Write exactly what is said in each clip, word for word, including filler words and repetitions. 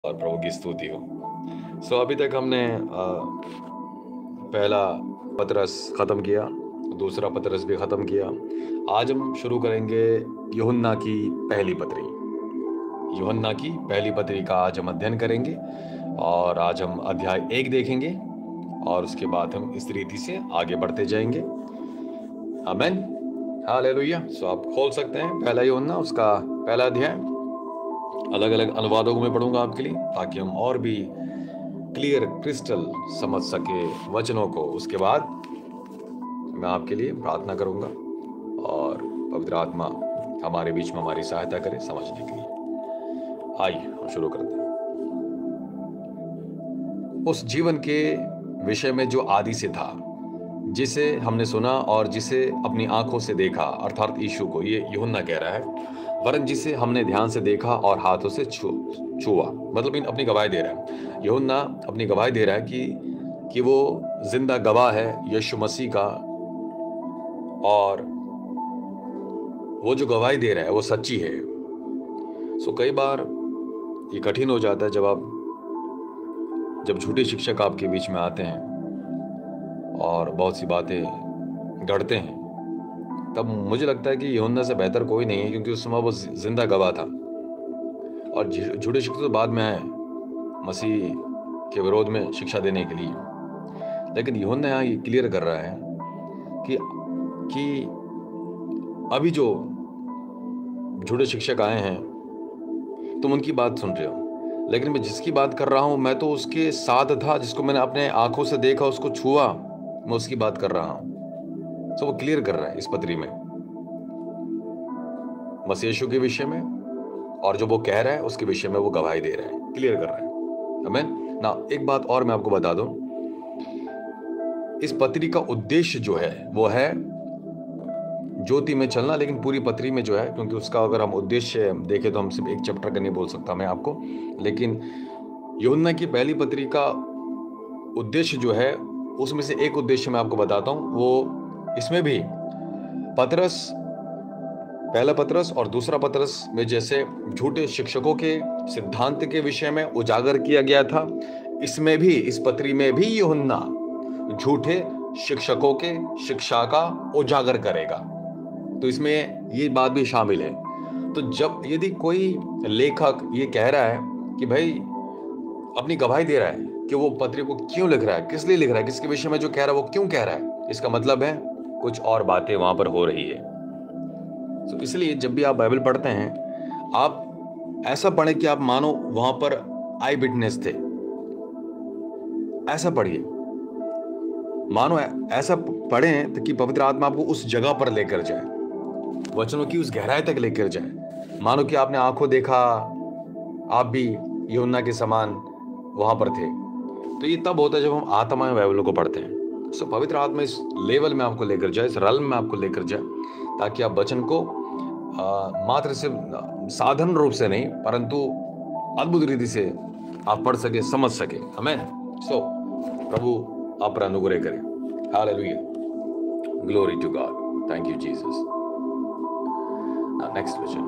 और प्रभु की स्तुति हो। सो अभी तक हमने अ, पहला पतरस ख़त्म किया, दूसरा पतरस भी ख़त्म किया। आज हम शुरू करेंगे यूहन्ना की पहली पत्री। यूहन्ना की पहली पत्री का आज हम अध्ययन करेंगे और आज हम अध्याय एक देखेंगे और उसके बाद हम इस रीति से आगे बढ़ते जाएंगे। आमीन, हालेलुया। सो आप खोल सकते हैं पहला यूहन्ना, उसका पहला अध्याय। अलग अलग अनुवादों में पढ़ूंगा आपके लिए ताकि हम और भी क्लियर क्रिस्टल समझ सके वचनों को। उसके बाद मैं आपके लिए प्रार्थना करूंगा और पवित्र आत्मा हमारे बीच में हमारी सहायता करे समझने के लिए। आइए हम शुरू करते हैं। उस जीवन के विषय में जो आदि से था, जिसे हमने सुना और जिसे अपनी आंखों से देखा, अर्थात यीशु को ये यूहन्ना कह रहा है, वरन जिसे हमने ध्यान से देखा और हाथों से छू छुआ, मतलब इन अपनी गवाही दे रहा है। यूहन्ना अपनी गवाही दे रहा है कि कि वो जिंदा गवाह है यीशु मसीह का, और वो जो गवाही दे रहा है वो सच्ची है। सो कई बार ये कठिन हो जाता है जब आप जब झूठे शिक्षक आपके बीच में आते हैं और बहुत सी बातें गढ़ते हैं, तब मुझे लगता है कि यूहन्ना से बेहतर कोई नहीं है, क्योंकि उस समय वो जिंदा गवाह था और झूठे शिक्षक तो बाद में आए मसीह के विरोध में शिक्षा देने के लिए। लेकिन यूहन्ना यहाँ ये क्लियर कर रहा है कि कि अभी जो झूठे शिक्षक आए हैं तुम उनकी बात सुन रहे हो, लेकिन मैं जिसकी बात कर रहा हूं मैं तो उसके साथ था, जिसको मैंने अपने आंखों से देखा, उसको छुआ, मैं उसकी बात कर रहा हूं। तो वो क्लियर कर रहा है इस पत्री में मसीह यीशु के विषय में, और जो वो कह रहा है उसके विषय में वो गवाही दे रहा है, क्लियर कर रहा है। आमीन ना। एक बात और मैं आपको बता दूं, इस पत्री का उद्देश्य जो है वो है ज्योति में चलना, लेकिन पूरी पत्री में जो है, क्योंकि उसका अगर हम उद्देश्य देखें तो हम सिर्फ एक चैप्टर का नहीं बोल सकता मैं आपको, लेकिन यूहन्ना की पहली पत्री का उद्देश्य जो है उसमें से एक उद्देश्य मैं आपको बताता हूं। वो इसमें भी पतरस, पहला पतरस और दूसरा पतरस में जैसे झूठे शिक्षकों के सिद्धांत के विषय में उजागर किया गया था, इसमें भी, इस पत्री में भी यूहन्ना झूठे शिक्षकों के शिक्षा का उजागर करेगा। तो इसमें ये बात भी शामिल है। तो जब यदि कोई लेखक ये कह रहा है कि भाई अपनी गवाही दे रहा है कि वो पत्री को क्यों लिख रहा है, किस लिए लिख रहा है, किसके विषय में जो कह रहा है वो क्यों कह रहा है, इसका मतलब है कुछ और बातें वहां पर हो रही है। तो इसलिए जब भी आप बाइबल पढ़ते हैं, आप ऐसा पढ़ें कि आप मानो वहां पर आई विटनेस थे, ऐसा पढ़िए। मानो ऐसा पढ़ें कि पवित्र आत्मा आपको उस जगह पर लेकर जाए, वचनों की उस गहराई तक लेकर जाए। मानो कि आपने आंखों देखा, आप भी यूहन्ना के समान वहां पर थे। तो ये तब होता है जब हम आत्मा में बाइबल को पढ़ते हैं। सो पवित्र आत्मा इस लेवल में आपको लेकर जाए, इस रल में आपको लेकर जाए, ताकि आप वचन को आ, मात्र से साधारण रूप से नहीं परंतु अद्भुत रीति से आप पढ़ सके, समझ सके। आमीन। सो प्रभु आप पर अनुग्रह करें। Hallelujah, glory to God, thank you Jesus. Next वचन।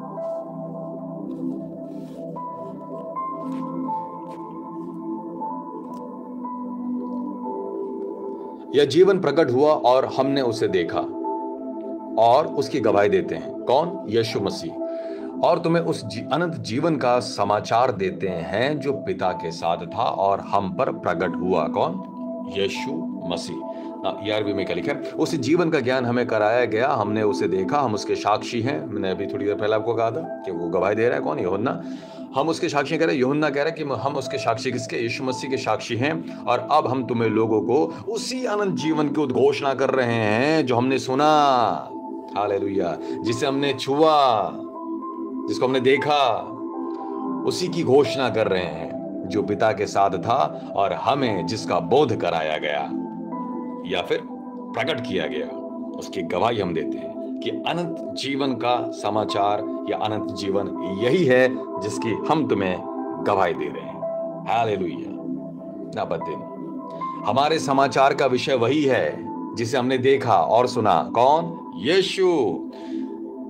यह जीवन प्रकट हुआ और हमने उसे देखा और उसकी गवाही देते हैं। कौन? यीशु मसीह। और तुम्हें उस जी, अनंत जीवन का समाचार देते हैं जो पिता के साथ था और हम पर प्रकट हुआ। कौन? यीशु मसीह। यारवीं में क्या लिखा है? उस जीवन का ज्ञान हमें कराया गया, हमने उसे देखा, हम उसके साक्षी हैं। मैंने अभी थोड़ी देर पहले आपको कहा था कि वो गवाही दे रहा है। कौन? यूहन्ना। हम उसके साक्षी कह रहे हैं, यूहन्ना कह रहा है कि हम उसके साक्षी किसके? यीशु मसीह के साक्षी हैं। और अब हम तुम्हें लोगों को उसी अनंत जीवन की उद्घोषणा कर रहे हैं जो हमने सुना, हालेलुया, जिसे हमने छुआ, जिसको हमने देखा, उसी की घोषणा कर रहे हैं जो पिता के साथ था और हमें जिसका बोध कराया गया या फिर प्रकट किया गया, उसकी गवाही हम देते हैं कि अनंत जीवन का समाचार या अनंत जीवन यही है जिसकी हम तुम्हें गवाही दे रहे हैं। हालेलुया। ना बदन, हमारे समाचार का विषय वही है जिसे हमने देखा और सुना। कौन? यीशु।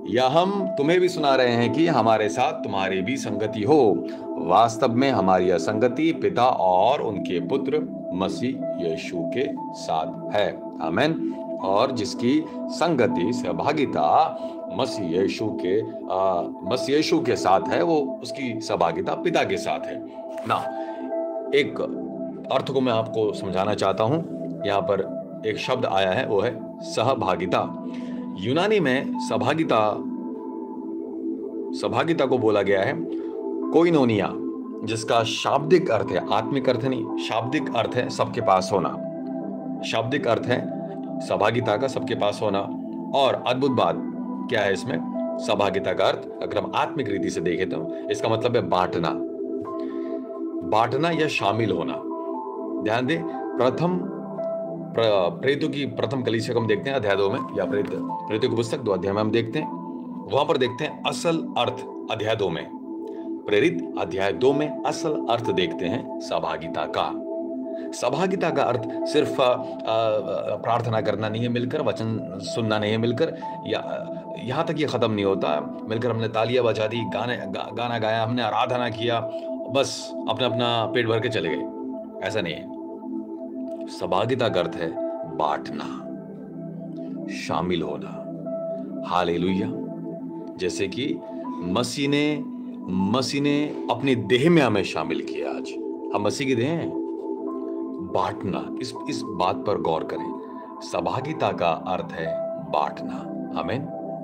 या हम तुम्हें भी सुना रहे हैं कि हमारे साथ तुम्हारी भी संगति हो। वास्तव में हमारी यह संगति पिता और उनके पुत्र मसीह यीशु के साथ है। आमीन। और जिसकी संगति सहभागिता मसीह यीशु के आ, मसीह यीशु के साथ है, वो उसकी सहभागिता पिता के साथ है ना। एक अर्थ को मैं आपको समझाना चाहता हूं। यहाँ पर एक शब्द आया है, वो है सहभागिता। यूनानी में सहभागिता सहभागिता को बोला गया है कोइनोनिया, जिसका शाब्दिक अर्थ है, आत्मिक अर्थ नहीं, शाब्दिक अर्थ है सबके पास होना। शाब्दिक अर्थ है सहभागिता का सबके पास होना। और अद्भुत बात क्या है इसमें, सहभागिता का अर्थ अगर हम आत्मिक रीति से देखें तो इसका मतलब है बांटना, बांटना या शामिल होना। ध्यान दें, प्रथम प्रेरितों की प्रथम कलीसिया को हम देखते हैं अध्याय दो में, या प्रेरित प्रेरितों की पुस्तक दो अध्याय में हम देखते हैं, वहां पर देखते हैं असल अर्थ अध्याय दो में, प्रेरित अध्याय दो में असल अर्थ देखते हैं सहभागिता का। सहभागिता का अर्थ सिर्फ प्रार्थना करना नहीं है मिलकर, वचन सुनना नहीं है मिलकर, या यहाँ तक ये खत्म नहीं होता मिलकर हमने तालियां बजा दी, गाने गा, गाना गाया, हमने आराधना किया, बस अपना अपना पेट भर के चले गए, ऐसा नहीं है। सहभागिता का अर्थ है बांटना, शामिल होना। हालेलुया। जैसे कि मसीह ने मसीह ने अपनी देह में हमें शामिल किया। आज हम मसीह की देह हैं। बांटना, इस इस बात पर गौर करें। सहभागिता का अर्थ है बांटना। आमीन।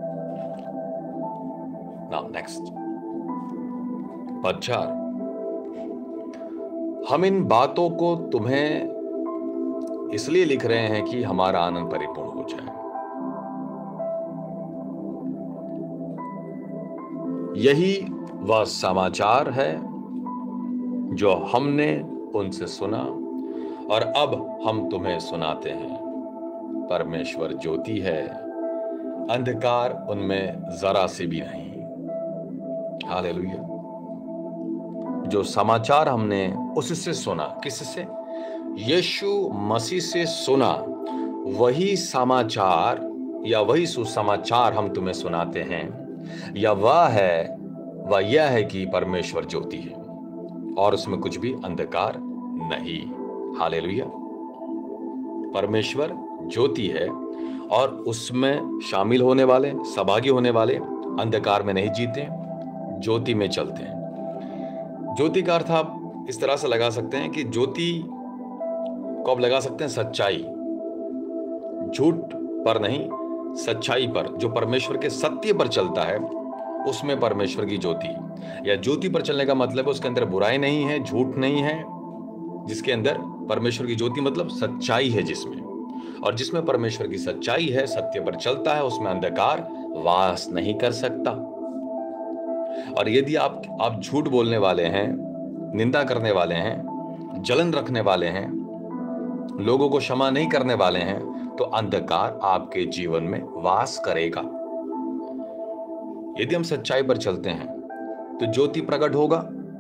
नाउ नेक्स्ट, पद चार। हम इन बातों को तुम्हें इसलिए लिख रहे हैं कि हमारा आनंद परिपूर्ण हो जाए। यही वह समाचार है जो हमने उनसे सुना और अब हम तुम्हें सुनाते हैं। परमेश्वर ज्योति है, अंधकार उनमें जरा से भी नहीं। हालेलुया। जो समाचार हमने उससे सुना, किससे? यीशु मसीह से सुना, वही समाचार या वही सुसमाचार हम तुम्हें सुनाते हैं, या वह है वह यह है कि परमेश्वर ज्योति है और उसमें कुछ भी अंधकार नहीं। हालेलुया। परमेश्वर ज्योति है और उसमें शामिल होने वाले, सहभागी होने वाले अंधकार में नहीं जीते, ज्योति में चलते हैं। ज्योति का अर्थ आप इस तरह से लगा सकते हैं कि ज्योति को आप लगा सकते हैं सच्चाई, झूठ पर नहीं, सच्चाई पर। जो परमेश्वर के सत्य पर चलता है उसमें परमेश्वर की ज्योति, या ज्योति पर चलने का मतलब है उसके अंदर बुराई नहीं है, झूठ नहीं है। जिसके अंदर परमेश्वर की ज्योति मतलब सच्चाई है, जिसमें और जिसमें परमेश्वर की सच्चाई है, सत्य पर चलता है, उसमें अंधकार वास नहीं कर सकता। और यदि आप आप झूठ बोलने वाले हैं, निंदा करने वाले हैं, जलन रखने वाले हैं, लोगों को क्षमा नहीं करने वाले हैं, तो अंधकार आपके जीवन में वास करेगा। यदि हम सच्चाई पर चलते हैं तो ज्योति प्रकट होगा।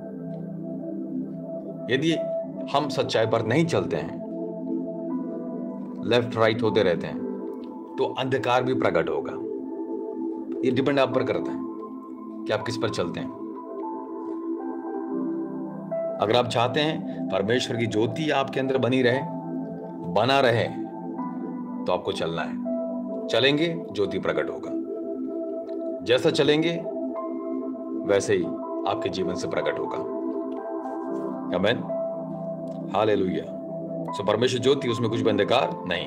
यदि हम सच्चाई पर नहीं चलते हैं, लेफ्ट राइट होते रहते हैं, तो अंधकार भी प्रकट होगा। ये डिपेंड आप पर करता है कि आप किस पर चलते हैं। अगर आप चाहते हैं परमेश्वर की ज्योति आपके अंदर बनी रहे, बना रहे, तो आपको चलना है। चलेंगे, ज्योति प्रकट होगा। जैसा चलेंगे वैसे ही आपके जीवन से प्रकट होगा। आमीन। हालेलुया। सो परमेश्वर ज्योति, उसमें कुछ भी अंधकार नहीं।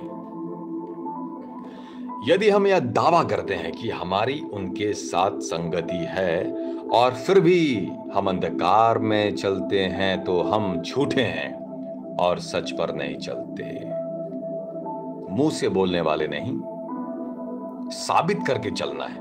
यदि हम यह दावा करते हैं कि हमारी उनके साथ संगति है और फिर भी हम अंधकार में चलते हैं, तो हम झूठे हैं और सच पर नहीं चलते। मुंह से बोलने वाले नहीं, साबित करके चलना है।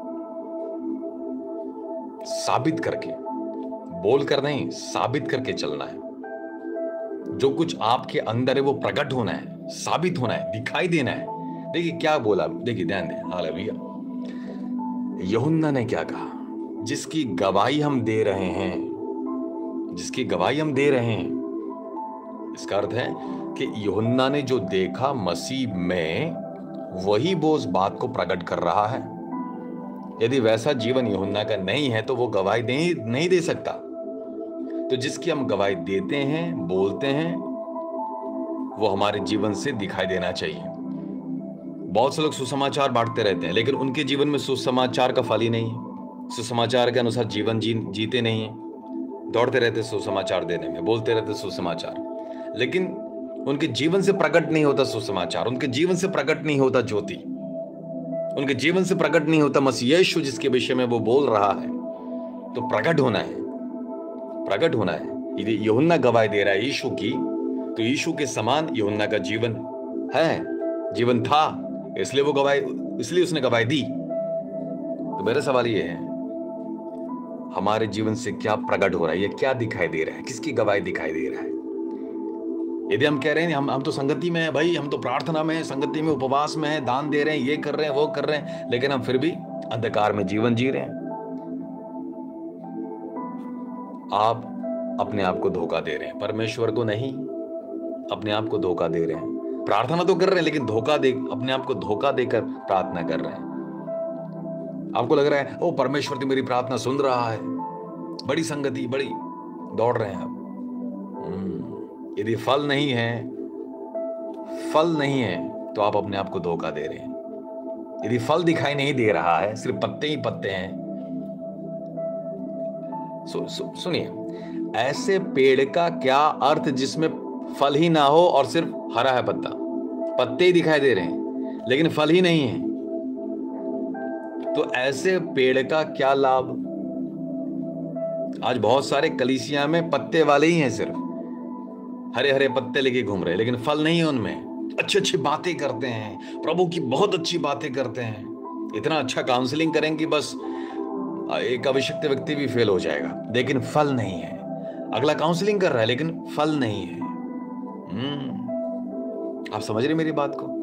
साबित करके, बोलकर नहीं, साबित करके चलना है। जो कुछ आपके अंदर है वो प्रकट होना है, साबित होना है, दिखाई देना है। देखिए क्या बोला, देखिए ध्यान दें। हालेलुया। यूहन्ना ने क्या कहा? जिसकी गवाही हम दे रहे हैं, जिसकी गवाही हम दे रहे हैं, इसका अर्थ है कि यूहन्ना ने जो देखा मसीह में, वही वो उस बात को प्रकट कर रहा है। यदि वैसा जीवन यूहन्ना का नहीं है तो वो गवाही नहीं नहीं दे सकता। तो जिसकी हम गवाही देते हैं, बोलते हैं, वो हमारे जीवन से दिखाई देना चाहिए। बहुत से लोग सुसमाचार बांटते रहते हैं, लेकिन उनके जीवन में सुसमाचार का फल ही नहीं है। सुसमाचार के अनुसार जीवन जी जीते नहीं है, दौड़ते रहते सुसमाचार देने में, बोलते रहते सुसमाचार, लेकिन उनके जीवन से प्रकट नहीं होता सुसमाचार, उनके जीवन से प्रकट नहीं होता ज्योति, उनके जीवन से प्रकट नहीं होता मसीह यीशु जिसके विषय में वो बोल रहा है। तो प्रकट होना है, प्रकट होना है। यदि यूहन्ना गवाही दे रहा है यीशु की, तो यीशु के समान यूहन्ना का जीवन है, जीवन था, इसलिए वो गवाही, इसलिए उसने गवाही दी। तो मेरा सवाल ये है, हमारे जीवन से क्या प्रकट हो रहा है, ये क्या दिखाई दे रहा है, किसकी गवाही दिखाई दे रहा है? यदि हम कह रहे हैं हम हम तो संगति में है भाई, हम तो प्रार्थना में है, संगति में, उपवास में है, दान दे रहे हैं, ये कर रहे हैं, वो कर रहे हैं, लेकिन हम फिर भी अंधकार में जीवन जी रहे हैं, आप अपने आप को धोखा दे रहे हैं, परमेश्वर को नहीं, अपने आप को धोखा दे रहे हैं। प्रार्थना तो कर रहे हैं, लेकिन धोखा दे, अपने आप को धोखा देकर प्रार्थना कर रहे हैं। आपको लग रहा है ओ परमेश्वर तो मेरी प्रार्थना सुन रहा है, बड़ी संगति, बड़ी दौड़ रहे हैं आप। यदि फल नहीं है, फल नहीं है, तो आप अपने आप को धोखा दे रहे हैं। यदि फल दिखाई नहीं दे रहा है, सिर्फ पत्ते ही पत्ते हैं, सु, सु, सुनिए, ऐसे पेड़ का क्या अर्थ जिसमें फल ही ना हो और सिर्फ हरा है पत्ता, पत्ते ही दिखाई दे रहे हैं लेकिन फल ही नहीं है, तो ऐसे पेड़ का क्या लाभ? आज बहुत सारे कलीसिया में पत्ते वाले ही हैं, सिर्फ हरे हरे पत्ते लेके घूम रहे हैं, लेकिन फल नहीं है उनमें। अच्छी अच्छी बातें करते हैं, प्रभु की बहुत अच्छी बातें करते हैं, इतना अच्छा काउंसलिंग करेंगे बस एक अभिषिक्त व्यक्ति भी फेल हो जाएगा, लेकिन फल नहीं है। अगला काउंसलिंग कर रहा है लेकिन फल नहीं है। हम्म आप समझ रहे मेरी बात को?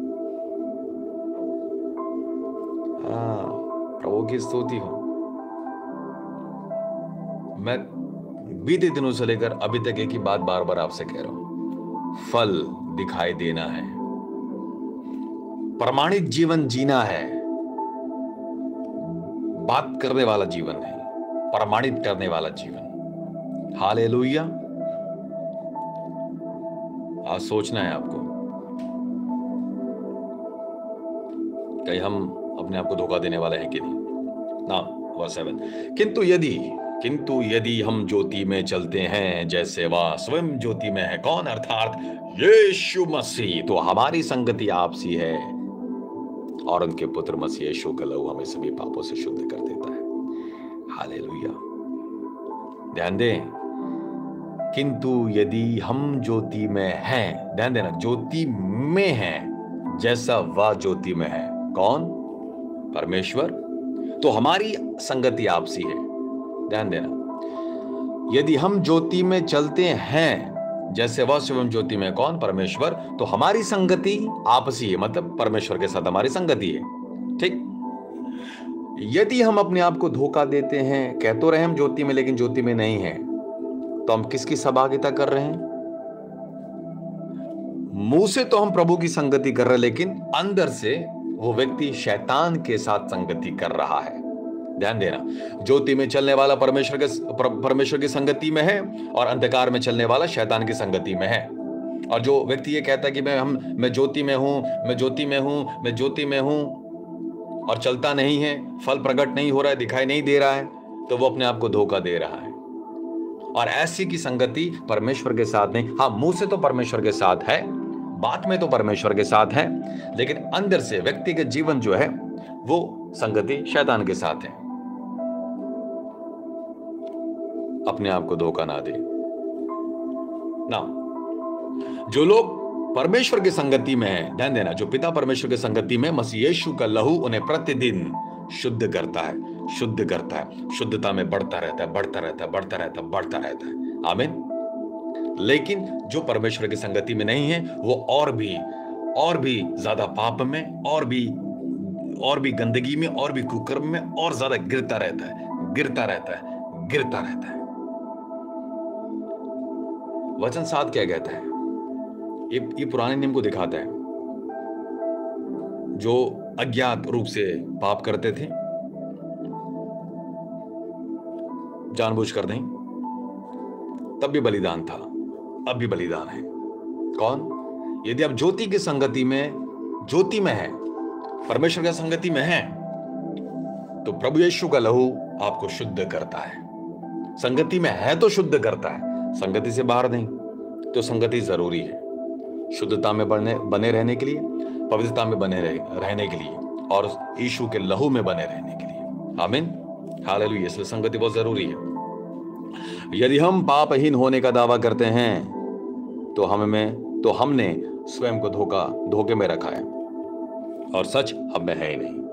हाँ, प्रभु की स्तुति हो। मैं बीते दिनों से लेकर अभी तक एक ही बात बार बार आपसे कह रहा हूं, फल दिखाई देना है, प्रमाणित जीवन जीना है, बात करने वाला जीवन है, प्रमाणित करने वाला जीवन। हालेलुया। आज सोचना है आपको, कहीं हम अपने आप को धोखा देने वाले हैं कि नहीं ना। वर्स सेवन, किंतु यदि किंतु यदि हम ज्योति में चलते हैं जैसे वह स्वयं ज्योति में है, कौन? अर्थात यीशु मसीह, तो हमारी संगति आपसी है और उनके पुत्र मसीह यीशु का लहू हमें सभी पापों से शुद्ध कर देता है। हालेलुया। ध्यान दें, किंतु यदि हम ज्योति में हैं, ध्यान देना, ज्योति में हैं जैसा वह ज्योति में है, कौन? परमेश्वर, तो हमारी संगति आपसी है। ध्यान देना, यदि हम ज्योति में चलते हैं जैसे वह स्वयं ज्योति में, कौन? परमेश्वर, तो हमारी संगति आपसी है, मतलब परमेश्वर के साथ हमारी संगति है। ठीक। यदि हम अपने आप को धोखा देते हैं, कह तो रहे हम ज्योति में लेकिन ज्योति में नहीं है, तो हम किसकी सहभागिता कर रहे हैं? मुंह से तो हम प्रभु की संगति कर रहे हैं, लेकिन अंदर से वो व्यक्ति शैतान के साथ संगति कर रहा है। ध्यान देना, ज्योति में चलने वाला परमेश्वर के परमेश्वर की संगति में है और अंधकार में चलने वाला शैतान की संगति में है। और जो व्यक्ति ये कहता है कि मैं हम मैं ज्योति में हूं, मैं ज्योति में हूं, मैं ज्योति में हूं, और चलता नहीं है, फल प्रकट नहीं हो रहा है, दिखाई नहीं दे रहा है, तो वो अपने आप को धोखा दे रहा है। और ऐसी की संगति परमेश्वर के साथ नहीं। हाँ, मुंह से तो परमेश्वर के साथ है, बात में तो परमेश्वर के साथ है, लेकिन अंदर से व्यक्ति के जीवन जो है वो संगति शैतान के साथ है। अपने आप को धोखा ना दे ना। जो लोग परमेश्वर की संगति में है, ध्यान देना, जो पिता परमेश्वर की संगति में, मसीह यीशु का लहू उन्हें प्रतिदिन शुद्ध करता है, शुद्ध करता है, शुद्धता में बढ़ता रहता है, बढ़ता रहता है, बढ़ता रहता है, बढ़ता रहता है। आमीन। लेकिन जो परमेश्वर की संगति में नहीं है, वो और भी और भी ज्यादा पाप में, और भी और भी गंदगी में, और भी कुकर्म में, और ज्यादा गिरता रहता है, गिरता रहता है, गिरता रहता है। वचन सात क्या कहता है? ये ये पुराने नियम को दिखाता है। जो अज्ञात रूप से पाप करते थे, जानबूझ कर नहीं, तब भी बलिदान था, अब भी बलिदान है। कौन? यदि आप ज्योति की संगति में, ज्योति में है, परमेश्वर की संगति में है, तो प्रभु यीशु का लहू आपको शुद्ध करता है। संगति में है तो शुद्ध करता है, संगति से बाहर नहीं। तो संगति जरूरी है शुद्धता में बने बने रहने के लिए, पवित्रता में बने रह, रहने के लिए, और यीशु के लहू में बने रहने के लिए। आमीन, हालेलुया। इसलिए संगति बहुत जरूरी है। यदि हम पापहीन होने का दावा करते हैं तो हमें तो हमने स्वयं को धोखा धोखे में रखा है और सच हम में है ही नहीं।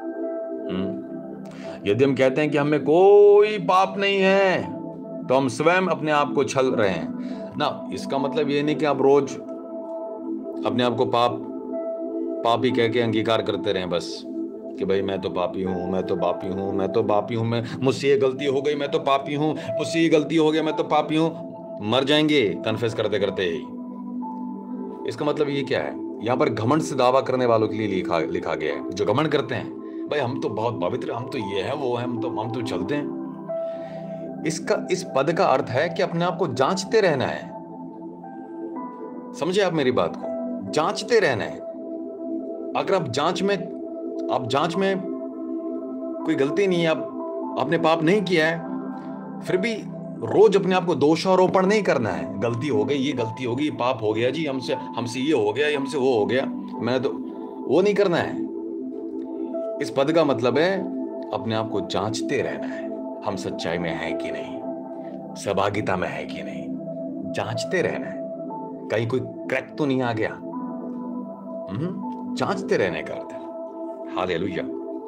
हम्म यदि हम कहते हैं कि हमें कोई पाप नहीं है, तो हम स्वयं अपने आप को छल रहे हैं ना। इसका मतलब ये नहीं कि आप रोज अपने आप को पाप पापी कह के अंगीकार करते रहें बस, कि भाई मैं तो पापी हूं, मैं तो पापी हूं, मैं तो पापी हूं, मैं मुझसे ये गलती हो गई, मैं तो पापी हूं, मुझसे ये गलती हो गई, मैं तो पापी हूं। मर जाएंगे कन्फेस करते करते ही। इसका मतलब ये क्या है? यहाँ पर घमंड से दावा करने वालों के लिए लिखा लिखा गया है, जो घमंड करते हैं, भाई हम तो बहुत पवित्र, हम तो ये है वो है, हम तो हम तो चलते हैं। इसका इस पद का अर्थ है कि अपने आप को जांचते रहना है। समझे आप मेरी बात को? जांचते रहना है। अगर आप जांच में आप जांच में कोई गलती नहीं है, आप आपने पाप नहीं किया है, फिर भी रोज अपने आप को दोषारोपण नहीं करना है। गलती हो गई, ये गलती हो गई, पाप हो गया जी, हमसे हमसे ये हो गया, हमसे वो हो गया, मैं तो वो नहीं करना है। इस पद का मतलब है अपने आप को जांचते रहना है, हम सच्चाई में है कि नहीं, सहभागिता में है कि नहीं, जांचते रहना है, कहीं कोई क्रैक तो नहीं आ गया। हम्म जांचते रहने का अर्थ है। हालेलुया।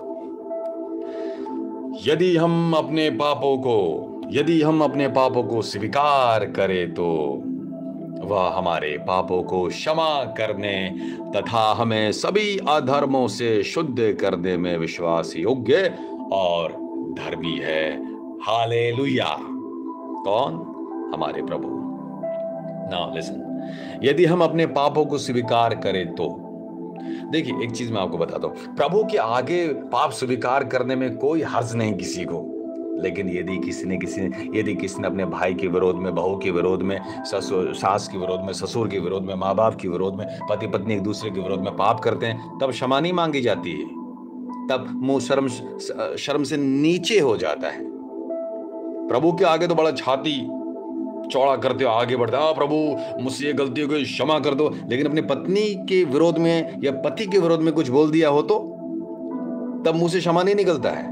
यदि हम अपने पापों को यदि हम अपने पापों को स्वीकार करें तो वह हमारे पापों को क्षमा करने तथा हमें सभी अधर्मों से शुद्ध करने में विश्वास योग्य और धर्मी है। हालेलुया। कौन? हमारे प्रभु। नाउ लिसन, यदि हम अपने पापों को स्वीकार करें तो, देखिए एक चीज मैं आपको बताता हूं, प्रभु के आगे पाप स्वीकार करने में कोई हर्ज नहीं किसी को। लेकिन यदि किसी ने किसी ने यदि किसी ने अपने भाई के विरोध में, बहू के विरोध में, ससुर सास के विरोध में, ससुर के विरोध में, माँ बाप के विरोध में, पति पत्नी एक दूसरे के विरोध में पाप करते हैं, तब क्षमा नहीं मांगी जाती है, तब मुंह शर्म शर्म से नीचे हो जाता है। प्रभु के आगे तो बड़ा छाती चौड़ा करते हो, आगे बढ़ते हो, प्रभु मुझसे ये गलती हो गई, क्षमा कर दो। लेकिन अपनी पत्नी के विरोध में या पति के विरोध में कुछ बोल दिया हो तो तब मुंह से क्षमा नहीं निकलता है।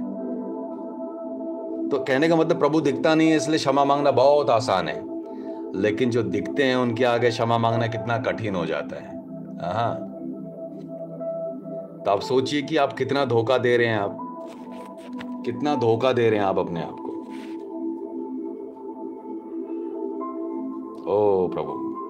तो कहने का मतलब प्रभु दिखता नहीं है इसलिए क्षमा मांगना बहुत आसान है, लेकिन जो दिखते हैं उनके आगे क्षमा मांगना कितना कठिन हो जाता है। हाँ, तो आप सोचिए कि आप कितना धोखा दे रहे हैं, आप कितना धोखा दे रहे हैं आप अपने आप को। ओ प्रभु,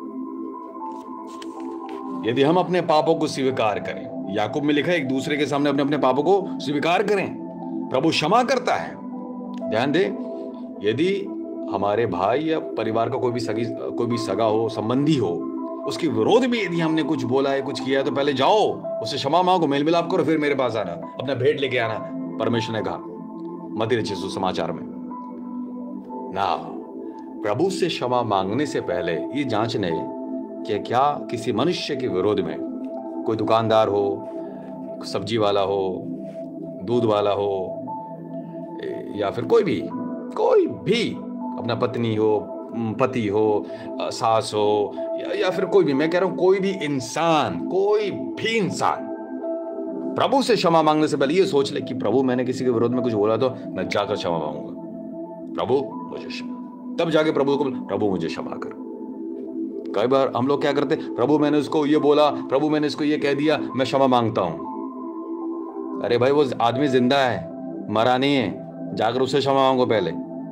यदि हम अपने पापों को स्वीकार करें, याकूब में लिखा है एक दूसरे के सामने अपने अपने पापों को स्वीकार करें, प्रभु क्षमा करता है। ध्यान दे, यदि हमारे भाई या परिवार का कोई भी सगी कोई भी सगा हो, संबंधी हो, उसके विरोध में यदि हमने कुछ बोला है, कुछ किया है, तो पहले जाओ उससे क्षमा मांगो, मेल मिलाप करो, फिर मेरे पास आना, अपना भेंट लेके आना। परमेश्वर ने कहा मत्ती रचित सुसमाचार में ना, प्रभु से क्षमा मांगने से पहले ये जांचने कि क्या किसी मनुष्य के विरोध में, कोई दुकानदार हो, सब्जी वाला हो, दूध वाला हो, या फिर कोई भी कोई भी अपना पत्नी हो, पति हो, सास हो, या, या फिर कोई भी, मैं कह रहा हूं कोई भी इंसान, कोई भी इंसान प्रभु से क्षमा मांगने से पहले ये सोच ले कि प्रभु मैंने किसी के विरोध में कुछ बोला तो मैं जाकर क्षमा मांगूंगा, प्रभु मुझे क्षमा, तब जाके प्रभु को, प्रभु मुझे क्षमा कर। कई बार हम लोग क्या करते, प्रभु मैंने उसको ये बोला, प्रभु मैंने इसको ये कह दिया, मैं क्षमा मांगता हूं। अरे भाई, वो आदमी जिंदा है, मरा नहीं है, जाकर उससे क्षमा मांगो पहले।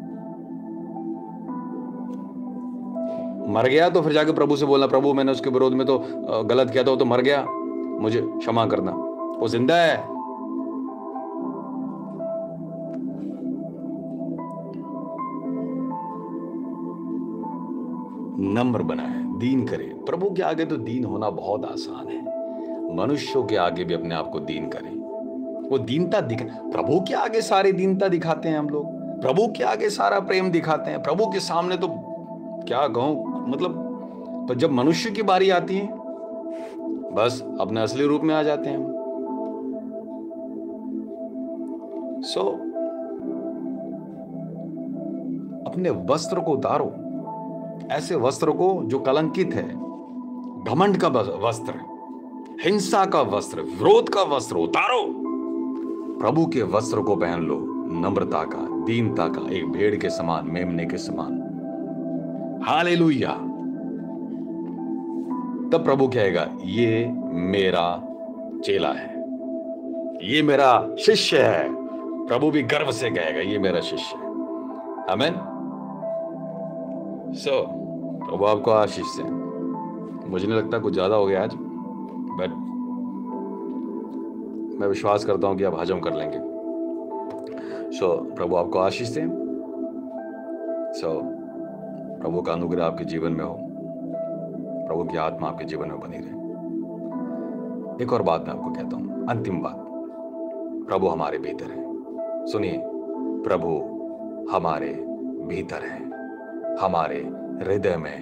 मर गया तो फिर जाके प्रभु से बोलना, प्रभु मैंने उसके विरोध में तो गलत किया था, वो तो मर गया, मुझे क्षमा करना। वो जिंदा है। नम्र बनाए, दीन करे। प्रभु के आगे तो दीन होना बहुत आसान है, मनुष्यों के आगे भी अपने आप को दीन करें। वो दीनता दिख, प्रभु के आगे सारे दीनता दिखाते हैं हम लोग, प्रभु के आगे सारा प्रेम दिखाते हैं, प्रभु के सामने तो क्या कहूं, मतलब पर जब मनुष्य की बारी आती है बस अपने असली रूप में आ जाते हैं। सो so, अपने वस्त्र को उतारो, ऐसे वस्त्र को जो कलंकित है, घमंड का वस्त्र, हिंसा का वस्त्र, विरोध का वस्त्र उतारो, प्रभु के वस्त्र को पहन लो, नम्रता का, दीनता का, एक भेड़ के समान, मेमने के समान। हालेलुया। तब प्रभु कहेगा ये मेरा चेला है, ये मेरा शिष्य है। प्रभु भी गर्व से कहेगा ये मेरा शिष्य है। आमीन। सो प्रभु आपको आशीष दे। मुझे नहीं लगता कुछ ज्यादा हो गया आज, बट मैं विश्वास करता हूं कि आप हजम कर लेंगे। सो so, प्रभु आपको आशीष दे। सो so, प्रभु का अनुग्रह आपके जीवन में हो, प्रभु की आत्मा आपके जीवन में बनी रहे। एक और बात मैं आपको कहता हूं, अंतिम बात, प्रभु हमारे भीतर है। सुनिए, प्रभु हमारे भीतर है, हमारे हृदय में,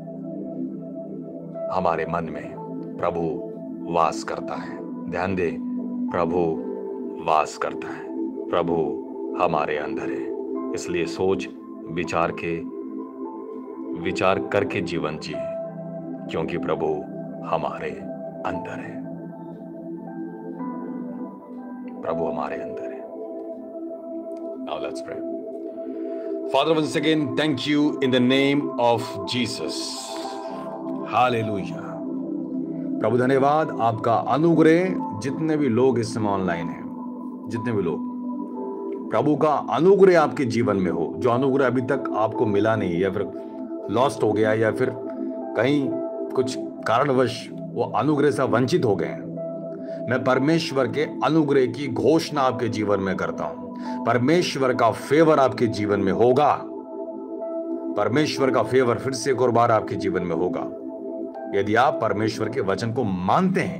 हमारे मन में प्रभु वास करता है। ध्यान दे, प्रभु वास करता है, प्रभु हमारे अंदर है। इसलिए सोच विचार के विचार करके जीवन जिए, क्योंकि प्रभु हमारे अंदर है, प्रभु हमारे अंदर है। Now let's pray. Father, once again, thank you in the name of Jesus. Hallelujah. प्रभु धन्यवाद, आपका अनुग्रह, जितने भी लोग इस समय ऑनलाइन हैं, जितने भी लोग, प्रभु का अनुग्रह आपके जीवन में हो। जो अनुग्रह अभी तक आपको मिला नहीं, या फिर लॉस्ट हो गया, या फिर कहीं कुछ कारणवश वो अनुग्रह से वंचित हो गए हैं, मैं परमेश्वर के अनुग्रह की घोषणा आपके जीवन में करता हूं। परमेश्वर का फेवर आपके जीवन में होगा, परमेश्वर का फेवर फिर से एक और बार आपके जीवन में होगा, यदि आप परमेश्वर के वचन को मानते हैं,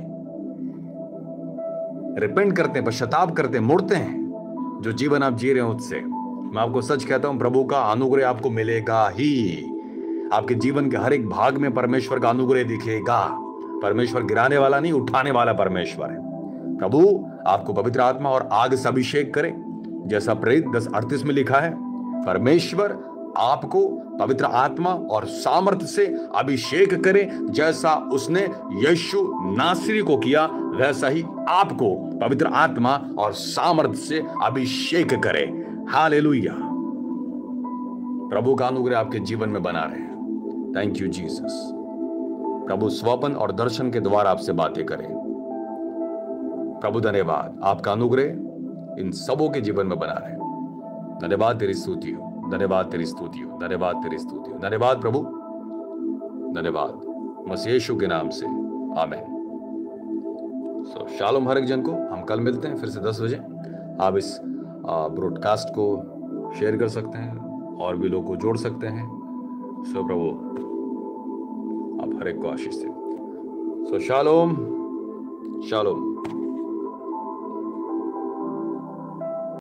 रिपेंट करते हैं, पश्चाताप करते हैं, मुड़ते हैं। जो जीवन आप जी रहे हैं उससे मैं आपको सच कहता हूं, प्रभु का अनुग्रह आपको मिलेगा ही। आपके जीवन के हर एक भाग में परमेश्वर का अनुग्रह दिखेगा। परमेश्वर गिराने वाला नहीं, उठाने वाला परमेश्वर है। प्रभु आपको पवित्र आत्मा और आग से अभिषेक करे, जैसा प्रेरित दस अड़तीस में लिखा है। परमेश्वर आपको पवित्र आत्मा और सामर्थ्य से अभिषेक करे, जैसा उसने यीशु नासरी को किया, वैसा ही आपको पवित्र आत्मा और सामर्थ्य से अभिषेक करे। हालेलुया। प्रभु का अनुग्रह आपके जीवन में बना रहे। Thank you Jesus. प्रभु स्वप्न और दर्शन के द्वारा आपसे बातें करें। प्रभु धन्यवाद, आपका अनुग्रह इन सबों के जीवन में बना रहे। धन्यवाद, तेरी स्तुति हो, धन्यवाद तेरी स्तुति हो, धन्यवाद तेरी स्तुति हो, धन्यवाद प्रभु, धन्यवाद मसीह यीशु के नाम से, आमीन। सो शालोम हर एक जन को। हम कल मिलते हैं फिर से दस बजे। आप इस ब्रॉडकास्ट को शेयर कर सकते हैं और भी लोग को जोड़ सकते हैं। सो प्रभु आप हर एक को आशीष दें। So shalom, shalom.